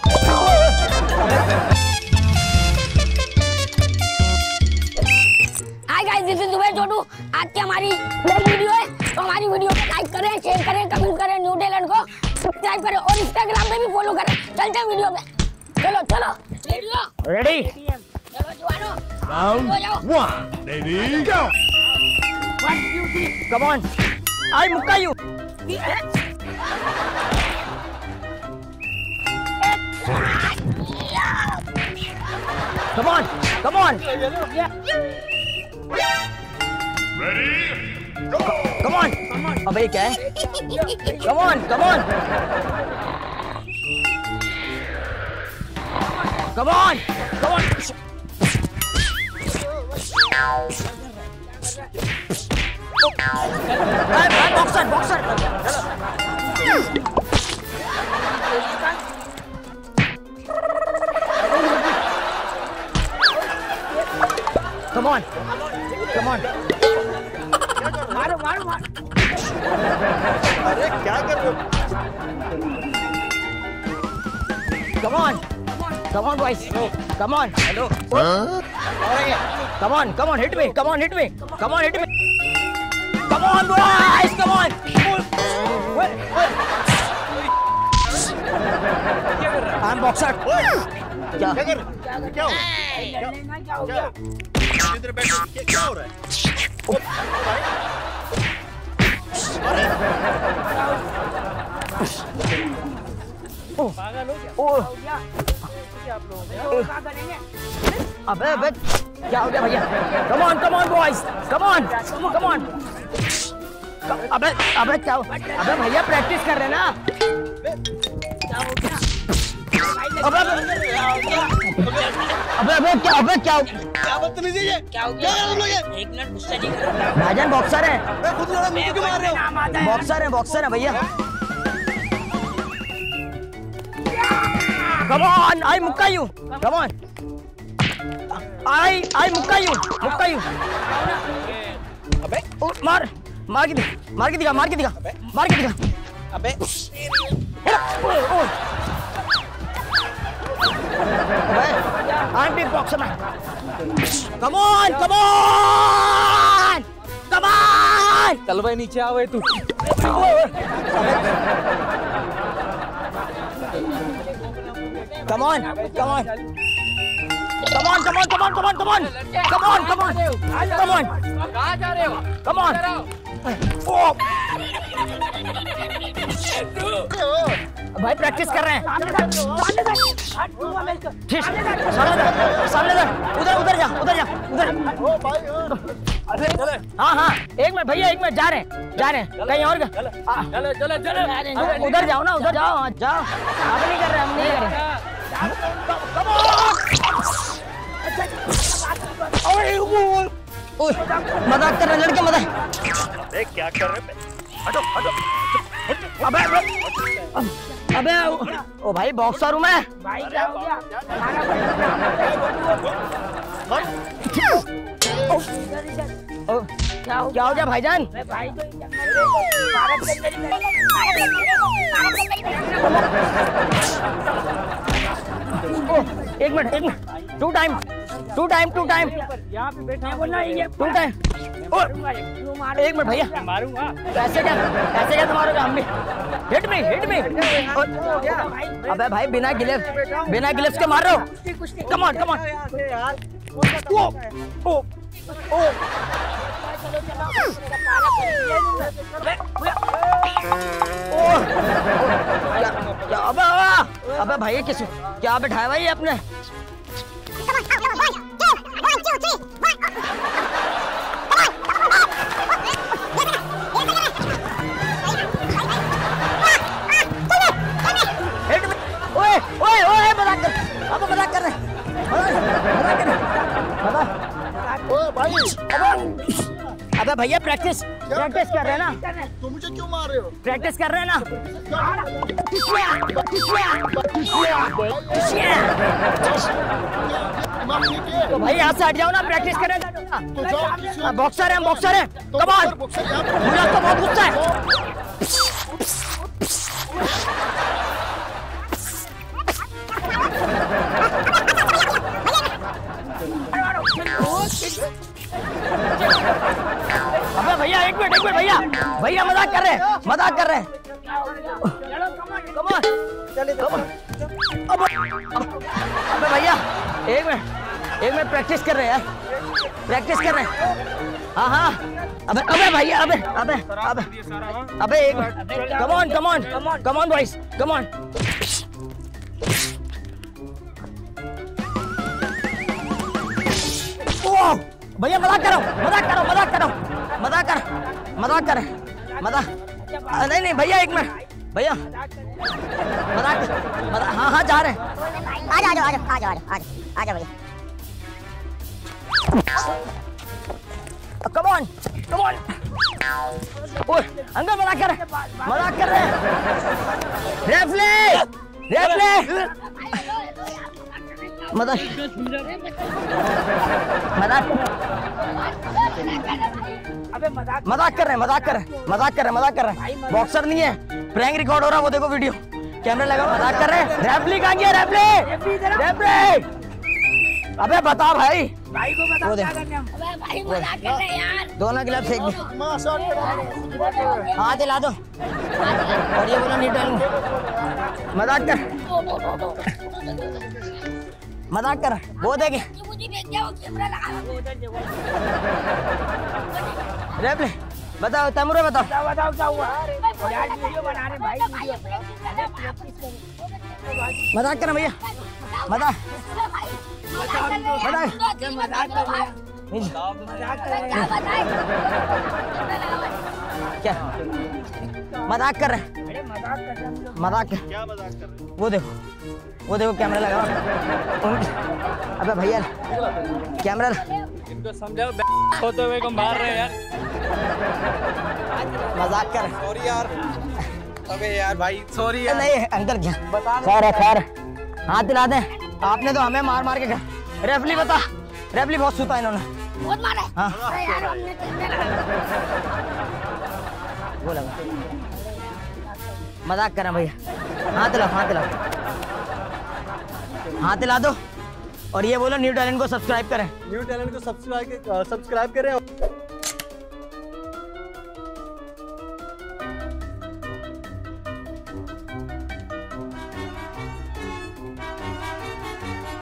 Hi guys, this is Zubair Chhotu. आज की हमारी नई वीडियो है, तो हमारी वीडियो को लाइक करें, शेयर करें, कमेंट करें, न्यू टैलेंट को सब्सक्राइब करें और इंस्टाग्राम पे भी फॉलो करें। चलते हैं वीडियो में। चलो चलो रेडी। चलो जवानों, round 1 ready go. 1 2 3 come on, I मुक्का you. Come on come on, come on. अबे क्या है? Come on come on, come on come on. Boxer boxer. Come on come on. मारो मारो मारो। अरे क्या कर रहे हो? Come on, come on, boys. Come on. Hello. Come on, come on, hit me. Come on, hit me. Come on, hit me. Come on, boys. Come on. I'm boxer. क्या? क्या कर रहे हो? क्या हो रहा है? इधर बैठो। क्या हो रहा है? अरे अबे अबे क्या हो गया भैया? Come on, come on, boys. Come on, come on. अबे अबे क्या? अबे भैया प्रैक्टिस कर रहे हैं ना? अबे अबे क्या? अबे क्या? क्या बदतमीजी है? क्या हो गया? तुम लोग ये? एक मिनट गुस्सा नहीं करो। भाईजान बॉक्सर है। मैं खुद लड़ा, मुझे क्यों मार रहे हो? बॉक्सर है भैया। Come on, I मुक्का you. Come on. I मुक्का you. अबे मार के दिखा। अबे I'm big boxer man. Come on. चल भाई नीचे आ भाई तू। Come on. कहाँ जा रहे हो? Come on. भाई प्रैक्टिस कर रहे हैं। सामने उधर जा। हाँ एक मिनट भैया, एक मिनट जा रहे हैं कहीं और। चलो उधर जाओ ना, उधर जाओ। आप नहीं कर रहे, हम नहीं कर रहे। मजाक कर रहे लड़के, मजाक। अबे क्या कर रहे हो? हटो। अबे ओ भाई बॉक्सर हूँ मैं। भाई क्या हो गया? क्या हो गया भाईजान? भाई तो भारत के अंदर एक मिनट। To time. यहाँ पे बैठा बोलना ये 2 टाइम। एक मिनट भैया, मारूंगा। ऐसे क्या तुम्हारे हम भी? Hit me. अबे भाई बिना गिलेफ्स के मार रहे हो। Come on. अबे भाई किस क्या बैठाया भाई आपने? मजाक कर रहे अबे भैया प्रैक्टिस कर रहे हैं ना। तुम मुझे क्यों मार रहे हो? प्रैक्टिस कर रहे हैं ना। तो भाई यहाँ से हट जाओ ना, प्रैक्टिस कर रहे हैं। बॉक्सर है। कम ऑन, मुझे तो बहुत गुस्सा है। भैया मजाक कर रहे हैं, मजाक कर रहे हैं। कमॉन चले अबे भैया एक मिनट प्रैक्टिस कर रहे हैं यार, प्रैक्टिस कर रहे हैं। हाँ हाँ अबे भैया अबे एक मिनट, कमॉन बॉयज कमॉन। ओह भैया मजाक करो नहीं भैया एक मिनट भैया मजाक हाँ जा रहे हैं। आ जाओ भैया। कमॉन ओए अंकल मजाक कर रहे हैं। रेफरी मजाक कर रहे हैं। बॉक्सर नहीं है, प्रैंक रिकॉर्ड हो रहा है, वो देखो वीडियो कैमरा लगा, मजाक कर रहे हैं। रेफरी कहाँ गया? रेफरी अबे बता भाई को बता। भाई मजाक कर रहे हैं यार। दोनों गिलास फेंक दे। हाँ दिला दो और ये बोला नहीं डालूंगा। मजाक कर वो देखे मुझे भेज दिया, वो कैमरा लगा रेफरी बताओ, तमुरे बताओ क्या हुआ यार? वीडियो बना रहे भाई, मजाक कर भैया, मजाक क्या मजाक कर रहे हैं? मजाक क्या मजाक कर रहे हैं? वो देखो कैमरा लगा। अबे भैया कैमरा इनको समझाओ होते हुए को मार रहे हैं यार। मजाक कर। सॉरी यार, अबे यार भाई सॉरी यार। नहीं अंकल क्या खैर हाथ दिला दे। आपने तो हमें मार के कहा। रेफरी बता, रेफरी बहुत सूता इन्होंने। बहुत मारे। हाँ अरे यार हमने कैमरा लगा। वो लगा मजाक कर रहे भैया। हाथ दिला दो और ये बोलो न्यू टैलेंट को सब्सक्राइब करें। न्यू टैलेंट को सब्सक्राइब करें।